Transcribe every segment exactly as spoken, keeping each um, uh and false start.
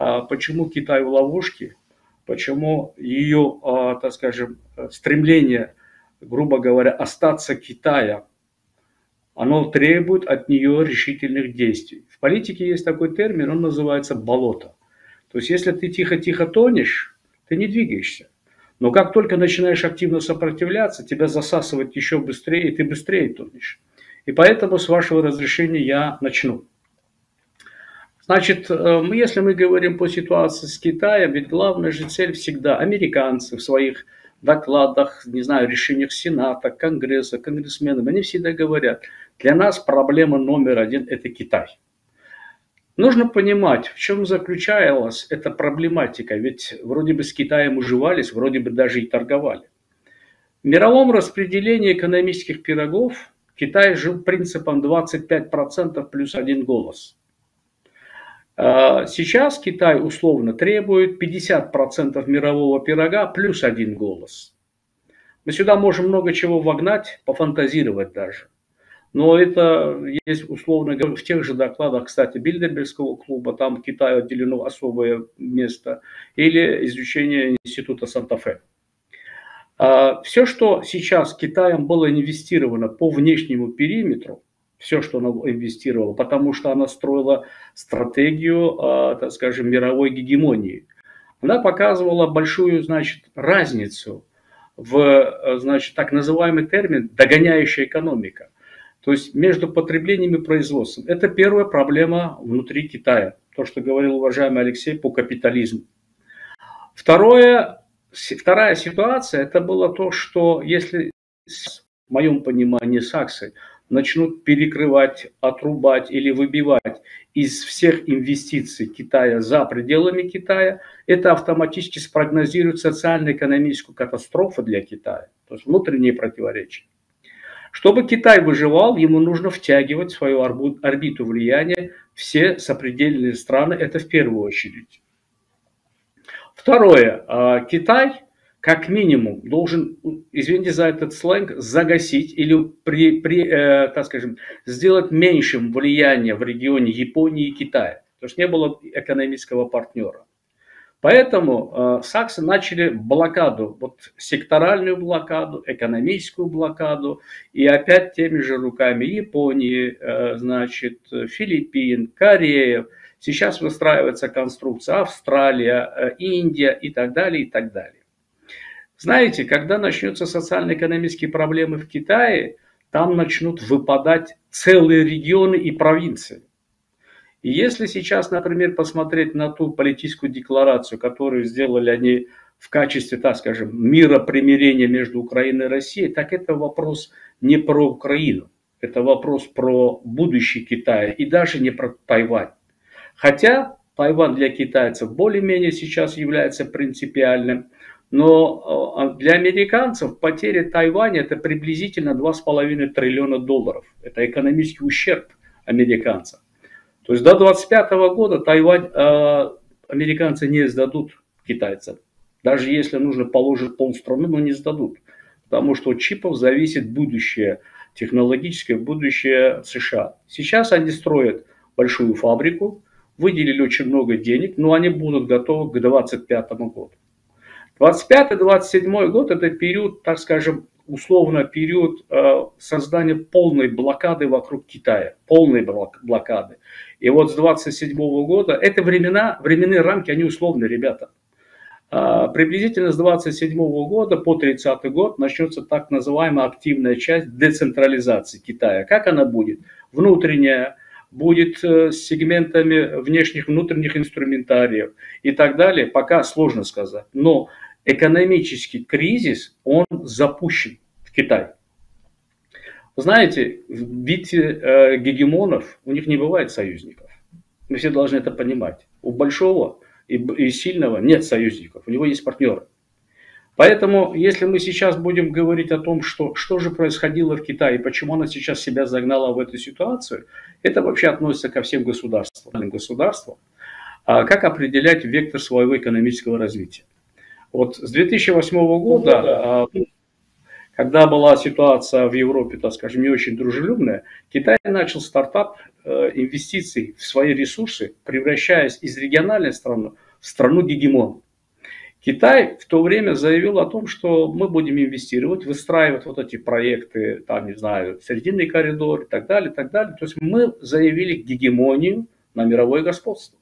почему Китай в ловушке, почему ее, так скажем, стремление, грубо говоря, остаться Китаем, оно требует от нее решительных действий. В политике есть такой термин, он называется болото. То есть, если ты тихо-тихо тонешь, ты не двигаешься. Но как только начинаешь активно сопротивляться, тебя засасывает еще быстрее, и ты быстрее тонешь. И поэтому, с вашего разрешения, я начну. Значит, если мы говорим по ситуации с Китаем, ведь главная же цель всегда американцы в своих докладах, не знаю, решениях Сената, Конгресса, конгрессменов, они всегда говорят, для нас проблема номер один – это Китай. Нужно понимать, в чем заключалась эта проблематика, ведь вроде бы с Китаем уживались, вроде бы даже и торговали. В мировом распределении экономических пирогов Китай жил принципом двадцать пять процентов плюс один голос. Сейчас Китай условно требует пятьдесят процентов мирового пирога плюс один голос. Мы сюда можем много чего вогнать, пофантазировать даже. Но это есть, условно говоря, в тех же докладах, кстати, Бильдербергского клуба, там Китаю отделено особое место, или изучение института Санта-Фе. Все, что сейчас Китаем было инвестировано по внешнему периметру, все, что она инвестировала, потому что она строила стратегию, так скажем, мировой гегемонии. Она показывала большую, значит, разницу в, значит, так называемый термин «догоняющая экономика». То есть между потреблением и производством. Это первая проблема внутри Китая. То, что говорил уважаемый Алексей по капитализму. Второе, вторая ситуация, это было то, что если, в моем понимании, саксы начнут перекрывать, отрубать или выбивать из всех инвестиций Китая за пределами Китая, это автоматически спрогнозирует социально-экономическую катастрофу для Китая. То есть внутренние противоречия. Чтобы Китай выживал, ему нужно втягивать в свою орбиту влияния все сопредельные страны, это в первую очередь. Второе. Китай, как минимум, должен, извините за этот сленг, загасить или, при, при, э, так скажем, сделать меньшим влияние в регионе Японии и Китая. Потому что не было экономического партнера. Поэтому э, саксы начали блокаду, вот секторальную блокаду, экономическую блокаду, и опять теми же руками Японии, э, значит, Филиппин, Корея. Сейчас выстраивается конструкция Австралия, э, Индия и так далее, и так далее. Знаете, когда начнутся социально-экономические проблемы в Китае, там начнут выпадать целые регионы и провинции. И если сейчас, например, посмотреть на ту политическую декларацию, которую сделали они в качестве, так скажем, мира примирения между Украиной и Россией, так это вопрос не про Украину, это вопрос про будущее Китая и даже не про Тайвань. Хотя Тайвань для китайцев более-менее сейчас является принципиальным, но для американцев потеря Тайваня это приблизительно два с половиной триллиона долларов. Это экономический ущерб американцам. То есть до двадцать пятого года Тайвань э, американцы не сдадут китайцам. Даже если нужно положить полстраны, но не сдадут. Потому что от чипов зависит будущее, технологическое будущее США. Сейчас они строят большую фабрику, выделили очень много денег, но они будут готовы к двадцать пятому году. двадцать пятый — двадцать седьмой год это период, так скажем, условно период э, создания полной блокады вокруг Китая. Полной блокады. И вот с двадцать седьмого года, это времена, временные рамки, они условные, ребята. А, приблизительно с двадцать седьмого года по тридцатый год начнется так называемая активная часть децентрализации Китая. Как она будет? Внутренняя, будет с сегментами внешних, внутренних инструментариев и так далее. Пока сложно сказать. Но экономический кризис, он запущен в Китае. Знаете, в битве э, гегемонов у них не бывает союзников. Мы все должны это понимать. У большого и, и сильного нет союзников, у него есть партнеры. Поэтому, если мы сейчас будем говорить о том, что, что же происходило в Китае, почему она сейчас себя загнала в эту ситуацию, это вообще относится ко всем государствам. государствам. А как определять вектор своего экономического развития? Вот с две тысячи восьмого года... когда была ситуация в Европе, так скажем, не очень дружелюбная, Китай начал стартап инвестиций в свои ресурсы, превращаясь из региональной страны в страну-гегемон. Китай в то время заявил о том, что мы будем инвестировать, выстраивать вот эти проекты, там, не знаю, Срединный коридор и так далее, и так далее. То есть мы заявили гегемонию на мировое господство.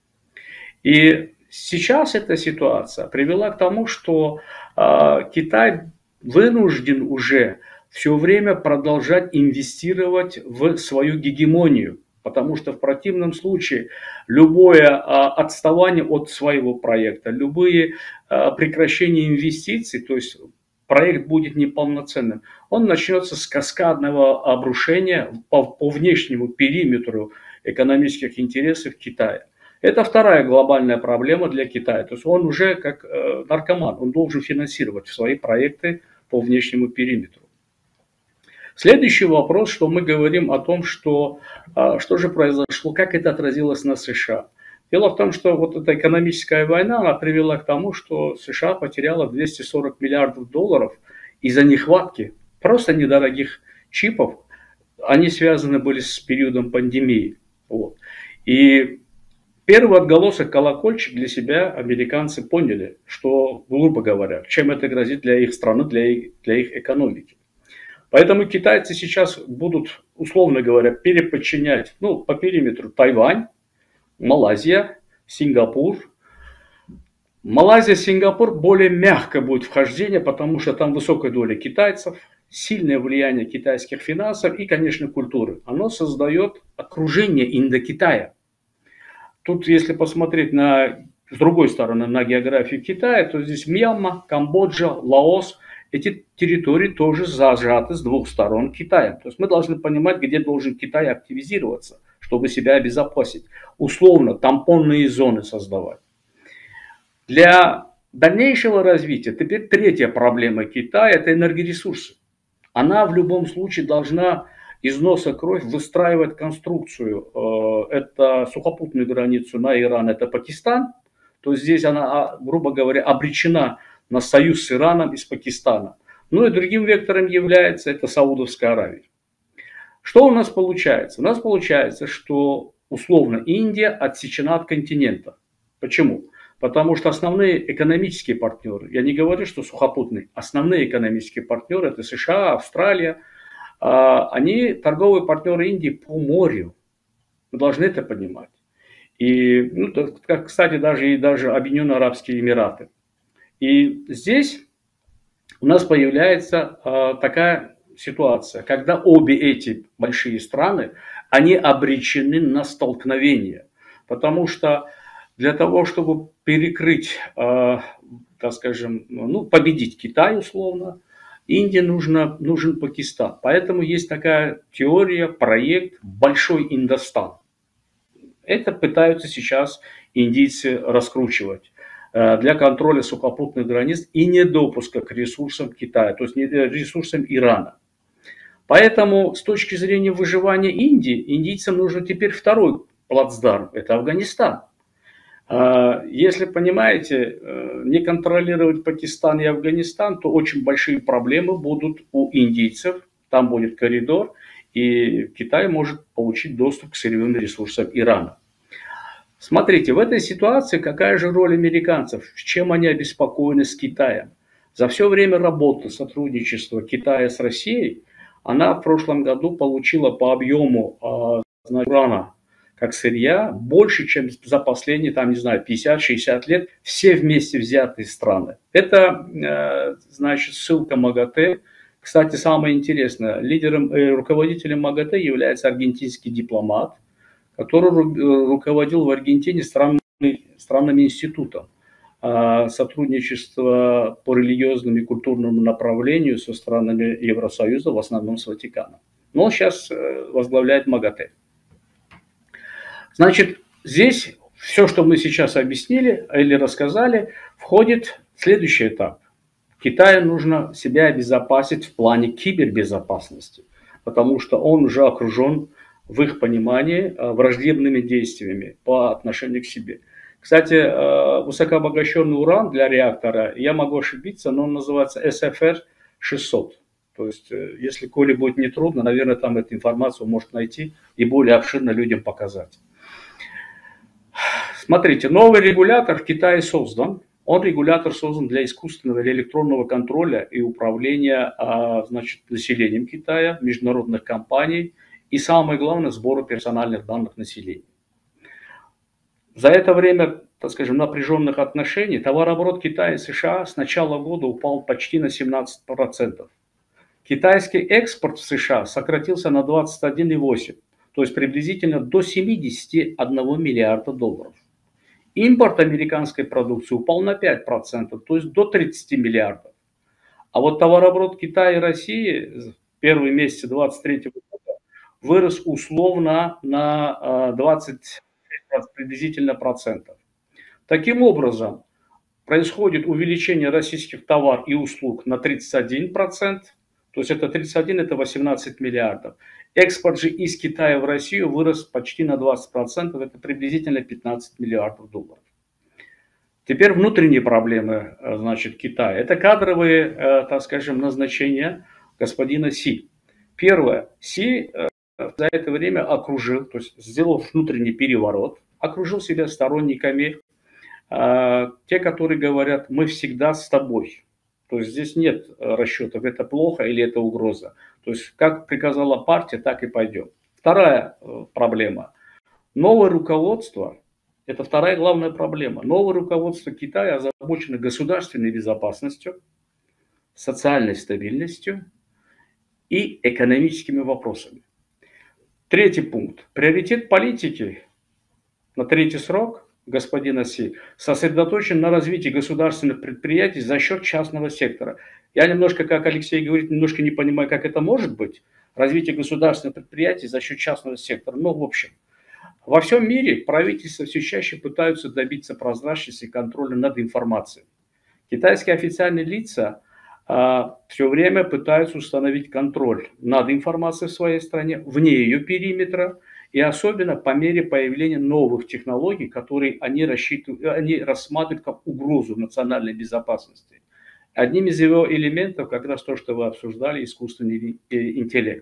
И сейчас эта ситуация привела к тому, что э, Китай вынужден уже все время продолжать инвестировать в свою гегемонию. Потому что в противном случае любое а, отставание от своего проекта, любые а, прекращения инвестиций, то есть проект будет неполноценным, он начнется с каскадного обрушения по, по внешнему периметру экономических интересов Китая. Это вторая глобальная проблема для Китая. То есть он уже как э, наркоман, он должен финансировать свои проекты по внешнему периметру. Следующий вопрос, что мы говорим о том, что, что же произошло, как это отразилось на США. Дело в том, что вот эта экономическая война, она привела к тому, что США потеряла двести сорок миллиардов долларов из-за нехватки просто недорогих чипов. Они связаны были с периодом пандемии. Вот. И первый отголосок, колокольчик для себя американцы поняли, что, грубо говоря, чем это грозит для их страны, для их, для их экономики. Поэтому китайцы сейчас будут, условно говоря, переподчинять, ну, по периметру Тайвань, Малайзия, Сингапур. Малайзия, Сингапур более мягко будет вхождение, потому что там высокая доля китайцев, сильное влияние китайских финансов и, конечно, культуры. Оно создает окружение Индокитая. Тут, если посмотреть на, с другой стороны на географию Китая, то здесь Мьянма, Камбоджа, Лаос. Эти территории тоже зажаты с двух сторон Китаем. То есть мы должны понимать, где должен Китай активизироваться, чтобы себя обезопасить. Условно, тампонные зоны создавать. Для дальнейшего развития, теперь третья проблема Китая – это энергоресурсы. Она в любом случае должна из носа кровь выстраивать конструкцию. Это сухопутную границу на Иран, это Пакистан. То есть здесь она, грубо говоря, обречена на союз с Ираном из Пакистана. Ну и другим вектором является это Саудовская Аравия. Что у нас получается? У нас получается, что условно Индия отсечена от континента. Почему? Потому что основные экономические партнеры, я не говорю, что сухопутные, основные экономические партнеры, это США, Австралия, они торговые партнеры Индии по морю. Мы должны это понимать. И, ну, кстати, даже, и даже Объединенные Арабские Эмираты. И здесь у нас появляется э, такая ситуация, когда обе эти большие страны, они обречены на столкновение. Потому что для того, чтобы перекрыть, э, так скажем, ну, победить Китай условно, Индии нужно, нужен Пакистан. Поэтому есть такая теория, проект «Большой Индостан». Это пытаются сейчас индийцы раскручивать для контроля сухопутных границ и недопуска к ресурсам Китая, то есть ресурсам Ирана. Поэтому с точки зрения выживания Индии, индийцам нужен теперь второй плацдарм, это Афганистан. Если, понимаете, не контролировать Пакистан и Афганистан, то очень большие проблемы будут у индийцев, там будет коридор, и Китай может получить доступ к сырьевым ресурсам Ирана. Смотрите, в этой ситуации какая же роль американцев, чем они обеспокоены с Китаем? За все время работы, сотрудничества Китая с Россией, она в прошлом году получила по объему э, урана как сырья больше, чем за последние, там, не знаю, пятьдесят-шестьдесят лет все вместе взятые страны. Это, э, значит, ссылка МАГАТЭ. Кстати, самое интересное, лидером, э, руководителем МАГАТЭ является аргентинский дипломат, который руководил в Аргентине странным, странным институтом сотрудничества по религиозному и культурному направлению со странами Евросоюза, в основном с Ватиканом. Но он сейчас возглавляет МАГАТЭ. Значит, здесь все, что мы сейчас объяснили или рассказали, входит в следующий этап. Китаю нужно себя обезопасить в плане кибербезопасности, потому что он уже окружен, в их понимании, враждебными действиями по отношению к себе. Кстати, высокообогащенный уран для реактора, я могу ошибиться, но он называется эс эф эр шестьсот. То есть, если Коле будет нетрудно, наверное, там эту информацию может найти и более обширно людям показать. Смотрите, новый регулятор в Китае создан. Он регулятор создан для искусственного или электронного контроля и управления, значит, населением Китая, международных компаний и, самое главное, сбора персональных данных населения. За это время, так скажем, напряженных отношений товарооборот Китая и США с начала года упал почти на семнадцать процентов. Китайский экспорт в США сократился на двадцать один целых восемь десятых, то есть приблизительно до семидесяти одного миллиарда долларов. Импорт американской продукции упал на пять процентов, то есть до тридцати миллиардов. А вот товарооборот Китая и России в первые месяцы две тысячи двадцать третьего года вырос условно на двадцать приблизительно процентов. Таким образом, происходит увеличение российских товаров и услуг на тридцать один процент, то есть это тридцать один, это восемнадцать миллиардов. Экспорт же из Китая в Россию вырос почти на двадцать процентов, это приблизительно пятнадцать миллиардов долларов. Теперь внутренние проблемы, значит, Китая. Это кадровые, так скажем, назначения господина Си. Первое. Си за это время окружил, то есть сделал внутренний переворот, окружил себя сторонниками, те, которые говорят, мы всегда с тобой. То есть здесь нет расчетов, это плохо или это угроза. То есть как приказала партия, так и пойдем. Вторая проблема. Новое руководство, это вторая главная проблема. Новое руководство Китая озабочено государственной безопасностью, социальной стабильностью и экономическими вопросами. Третий пункт. Приоритет политики на третий срок господина Си сосредоточен на развитии государственных предприятий за счет частного сектора. Я немножко, как Алексей говорит, немножко не понимаю, как это может быть. Развитие государственных предприятий за счет частного сектора. Ну, в общем, во всем мире правительства все чаще пытаются добиться прозрачности и контроля над информацией. Китайские официальные лица а, все время пытаются установить контроль над информацией в своей стране, вне ее периметра, и особенно по мере появления новых технологий, которые они, рассчитывают, они рассматривают как угрозу национальной безопасности. Одним из его элементов как раз то, что вы обсуждали, искусственный интеллект.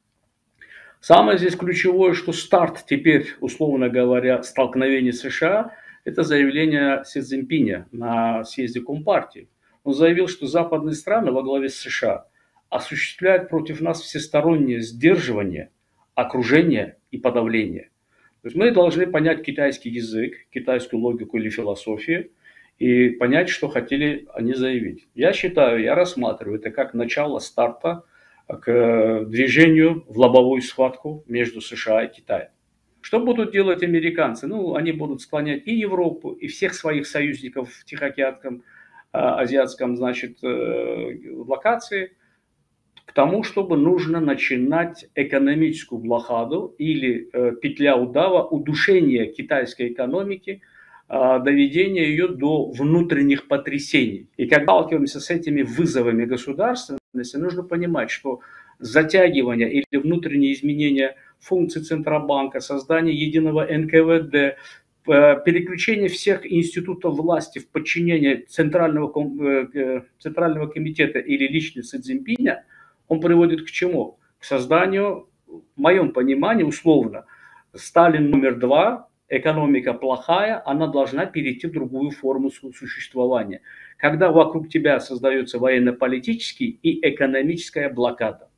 Самое здесь ключевое, что старт теперь, условно говоря, столкновения США, это заявление Си Цзиньпиня на съезде Компартии. Он заявил, что западные страны во главе с США осуществляют против нас всестороннее сдерживание, окружение и подавление. То есть мы должны понять китайский язык, китайскую логику или философию и понять, что хотели они заявить. Я считаю, я рассматриваю это как начало старта к движению в лобовую схватку между США и Китаем. Что будут делать американцы? Ну, они будут склонять и Европу, и всех своих союзников в Тихоокеанском, азиатском, значит, локации к тому, чтобы нужно начинать экономическую блокаду или э, петля удава, удушение китайской экономики, э, доведение ее до внутренних потрясений. И когда сталкиваемся с этими вызовами государственности, нужно понимать, что затягивание или внутренние изменения функций Центробанка, создание единого эн ка вэ дэ, переключение всех институтов власти в подчинение Центрального, э, Центрального комитета или лично Си Цзиньпиня, он приводит к чему? К созданию, в моем понимании, условно, Сталин номер два, экономика плохая, она должна перейти в другую форму существования. Когда вокруг тебя создается военно-политический и экономическая блокада.